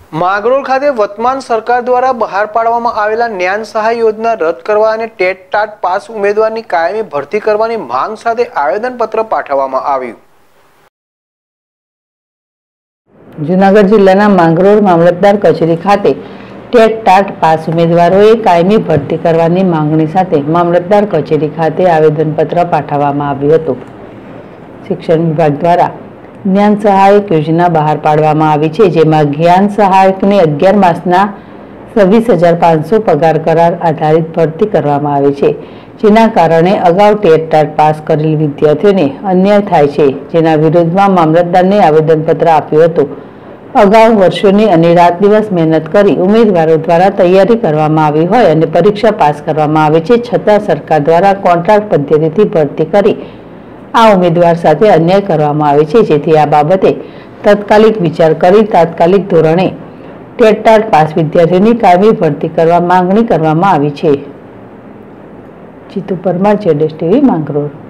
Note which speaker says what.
Speaker 1: માંગરોળ ખાતે વર્તમાન સરકાર દ્વારા બહાર પાડવામાં આવેલા જ્ઞાન સહાય યોજના રદ કરવા અને ટેટ ટાટ પાસ ઉમેદવારની કાયમી ભરતી કરવાની માંગ સાથે આવેદનપત્ર પાઠવવામાં આવ્યું।
Speaker 2: જૂનાગઢ જિલ્લાના માંગરોળ મામલતદાર કચેરી ખાતે ટેટ ટાટ પાસ ઉમેદવારોએ કાયમી ભરતી કરવાની માંગણી સાથે મામલતદાર કચેરી ખાતે આવેદનપત્ર પાઠવવામાં આવ્યું હતું। શિક્ષણ વિભાગ દ્વારા જ્ઞાન સહાયક યોजना બહાર પાડવામાં આવી છે, જેમાં જ્ઞાન સહાયકને 11 માસના 26,500 પગાર કરાર આધારિત ભરતી કરવામાં આવે છે, જેના કારણે અગાઉ ટેટ ટાટ પાસ કરેલ વિદ્યાર્થીઓને અન્યાય થાય છે, જેના વિરોધમાં મામલતદારને આવેદનપત્ર આપ્યું હતું। અગાઉ વર્ષોની અને રાત દિવસ મહેનત કરી ઉમેદવારો દ્વારા તૈયારી કરવામાં આવી હોય અને પરીક્ષા પાસ કરવામાં આવે છે, છતાં સરકાર દ્વારા કોન્ટ્રાક્ટ પદ્ધતિથી ભરતી કરી આ ઉમેદવાર સાથે અન્યાય કરવામાં આવે છે, જેથી આ બાબતે તાત્કાલિક વિચાર કરી તાત્કાલિક ધોરણે ટેટ ટાટ પાસ વિદ્યાર્થીઓની કાયમી ભરતી કરવા માંગણી કરવામાં આવી છે। જીતુ પરમાર, જેડેશ ટીવી, માંગરોળ।